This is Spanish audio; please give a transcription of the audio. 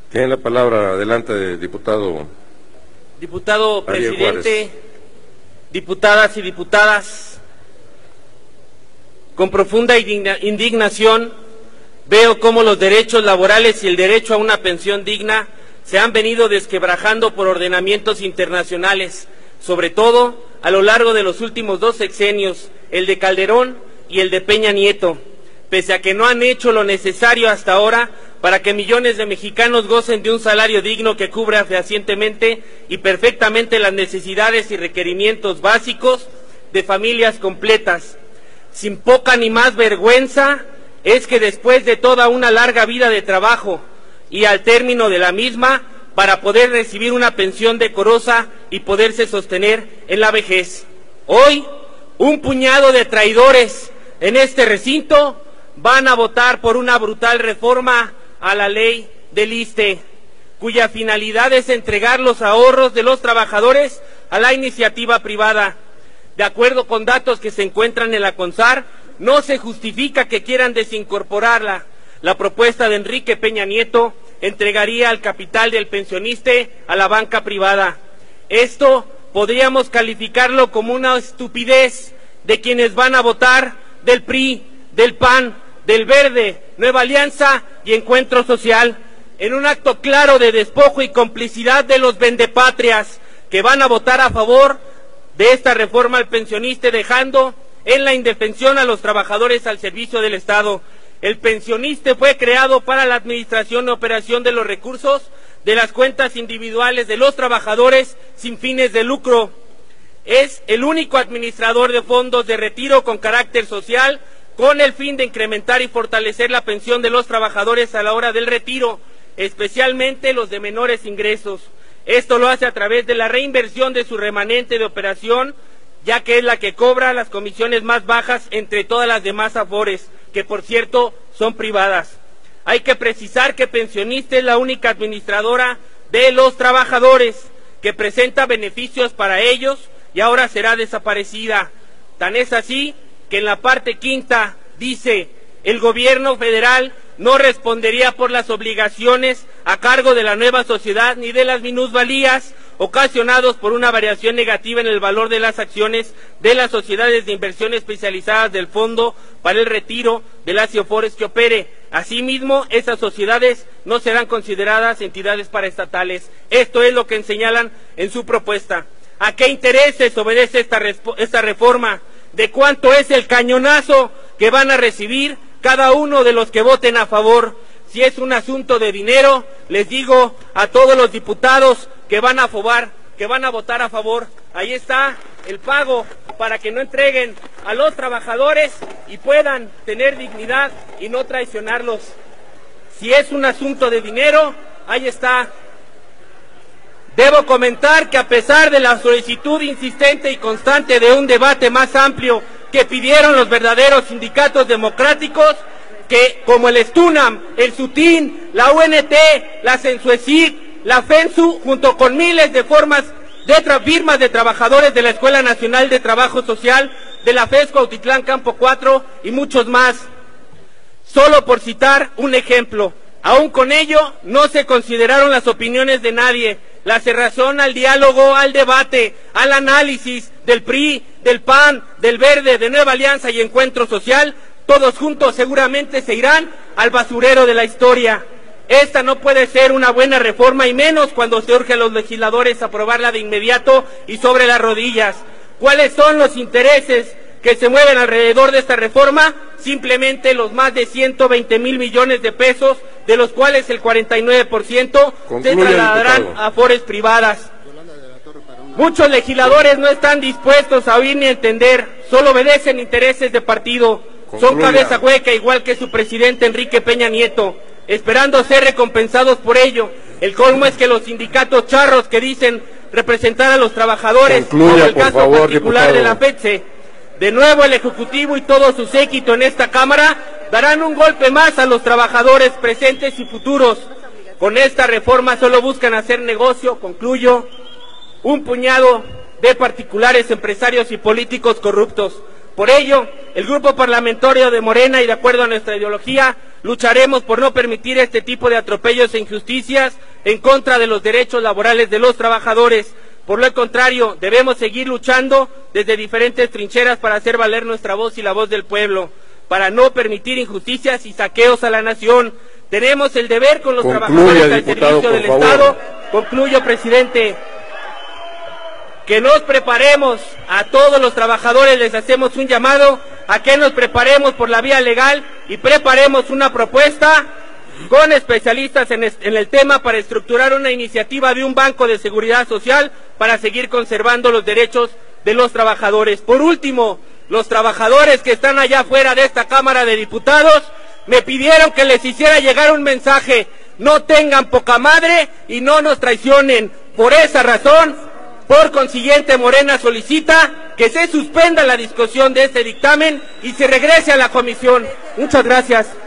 Tiene la palabra, adelante, diputado. Diputado Ariel presidente, Juárez. diputadas y diputadas, con profunda indignación veo cómo los derechos laborales y el derecho a una pensión digna se han venido desquebrajando por ordenamientos internacionales, sobre todo a lo largo de los últimos 2 sexenios, el de Calderón y el de Peña Nieto, pese a que no han hecho lo necesario hasta ahora para que millones de mexicanos gocen de un salario digno que cubra fehacientemente y perfectamente las necesidades y requerimientos básicos de familias completas. Sin poca ni más vergüenza es que después de toda una larga vida de trabajo y al término de la misma, para poder recibir una pensión decorosa y poderse sostener en la vejez, hoy un puñado de traidores en este recinto van a votar por una brutal reforma a la ley del ISSSTE, cuya finalidad es entregar los ahorros de los trabajadores a la iniciativa privada. De acuerdo con datos que se encuentran en la CONSAR, no se justifica que quieran desincorporarla. La propuesta de Enrique Peña Nieto entregaría el capital del pensionista a la banca privada. Esto podríamos calificarlo como una estupidez de quienes van a votar del PRI, del PAN, del Verde, Nueva Alianza y Encuentro Social, en un acto claro de despojo y complicidad de los vendepatrias que van a votar a favor de esta reforma al pensionista, dejando en la indefensión a los trabajadores al servicio del Estado. El pensionista fue creado para la administración y operación de los recursos de las cuentas individuales de los trabajadores sin fines de lucro. Es el único administrador de fondos de retiro con carácter social, con el fin de incrementar y fortalecer la pensión de los trabajadores a la hora del retiro, especialmente los de menores ingresos. Esto lo hace a través de la reinversión de su remanente de operación, ya que es la que cobra las comisiones más bajas entre todas las demás afores, que por cierto son privadas. Hay que precisar que Pensionista es la única administradora de los trabajadores, que presenta beneficios para ellos y ahora será desaparecida. Tan es así que en la parte quinta dice: el gobierno federal no respondería por las obligaciones a cargo de la nueva sociedad ni de las minusvalías ocasionados por una variación negativa en el valor de las acciones de las sociedades de inversión especializadas del Fondo para el Retiro de las IOFORES que opere. Asimismo, esas sociedades no serán consideradas entidades paraestatales. Esto es lo que señalan en su propuesta. ¿A qué intereses obedece esta reforma? ¿De cuánto es el cañonazo que van a recibir cada uno de los que voten a favor? Si es un asunto de dinero, les digo a todos los diputados que van a votar a favor, ahí está el pago para que no entreguen a los trabajadores y puedan tener dignidad y no traicionarlos. Si es un asunto de dinero, ahí está. Debo comentar que a pesar de la solicitud insistente y constante de un debate más amplio que pidieron los verdaderos sindicatos democráticos, que como el STUNAM, el SUTIN, la UNT, la CENSUECIG, la FENSU, junto con miles de firmas de trabajadores de la Escuela Nacional de Trabajo Social, de la FES Cuautitlán Campo 4 y muchos más. Solo por citar un ejemplo, aún con ello no se consideraron las opiniones de nadie, la cerrazón al diálogo, al debate, al análisis del PRI, del PAN, del Verde, de Nueva Alianza y Encuentro Social. Todos juntos seguramente se irán al basurero de la historia. Esta no puede ser una buena reforma, y menos cuando se urge a los legisladores aprobarla de inmediato y sobre las rodillas. ¿Cuáles son los intereses que se mueven alrededor de esta reforma? Simplemente los más de 120,000 millones de pesos, de los cuales el 49% se trasladarán a afores privadas. Muchos legisladores no están dispuestos a oír ni a entender, solo obedecen intereses de partido. Son cabeza hueca, igual que su presidente Enrique Peña Nieto, esperando ser recompensados por ello. El colmo es que los sindicatos charros que dicen representar a los trabajadores, como el caso particular de la FETSE, de nuevo el Ejecutivo y todo su séquito en esta Cámara darán un golpe más a los trabajadores presentes y futuros. Con esta reforma solo buscan hacer negocio, concluyo, un puñado de particulares, empresarios y políticos corruptos. Por ello, el grupo parlamentario de Morena, y de acuerdo a nuestra ideología, lucharemos por no permitir este tipo de atropellos e injusticias en contra de los derechos laborales de los trabajadores. Por lo contrario, debemos seguir luchando desde diferentes trincheras para hacer valer nuestra voz y la voz del pueblo, para no permitir injusticias y saqueos a la nación. Tenemos el deber con los trabajadores al servicio del Estado. Concluyo, presidente. Que nos preparemos, a todos los trabajadores les hacemos un llamado a que nos preparemos por la vía legal y preparemos una propuesta con especialistas en el tema para estructurar una iniciativa de un banco de seguridad social para seguir conservando los derechos de los trabajadores. Por último, los trabajadores que están allá afuera de esta Cámara de Diputados me pidieron que les hiciera llegar un mensaje: no tengan poca madre y no nos traicionen. Por esa razón, por consiguiente, Morena solicita que se suspenda la discusión de este dictamen y se regrese a la comisión. Muchas gracias.